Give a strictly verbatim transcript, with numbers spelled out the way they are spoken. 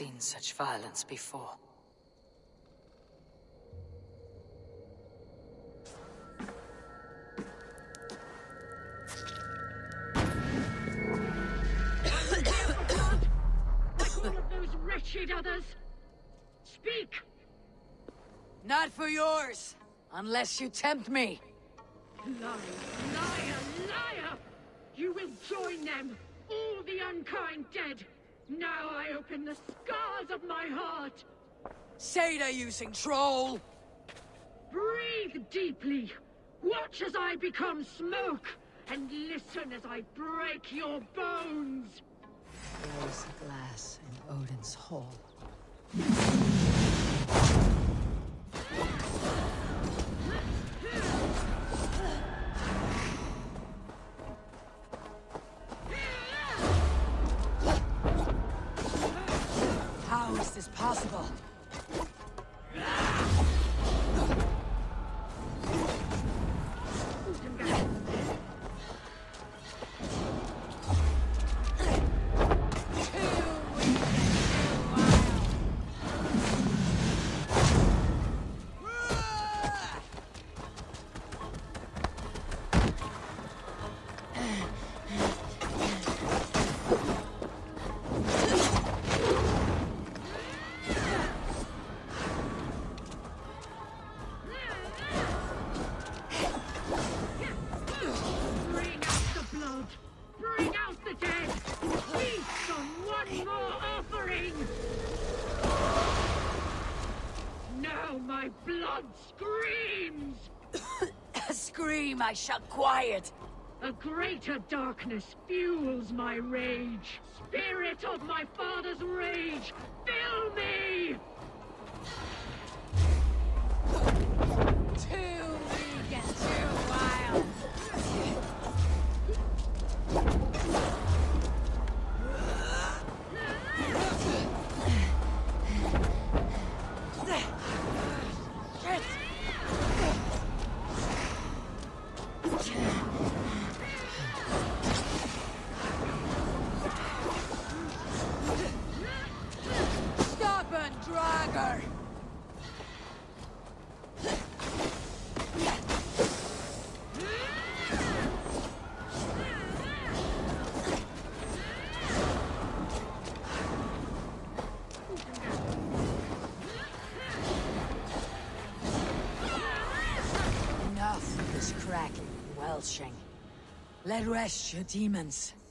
seen such violence before. All of those wretched others. Speak! Not for yours, unless you tempt me. Liar, liar, liar! You will join them, all the unkind dead. Now I open the scars of my heart. Say they're using troll. Breathe deeply. Watch as I become smoke, and listen as I break your bones. There is a glass in Odin's hall. How is this possible? My blood screams! Scream, I shall quiet. A greater darkness fuels my rage. Spirit of my father's rage, fill me! Too weak and too wild. Stop and drag her! Enough of this cracking and welching. Let rest your demons.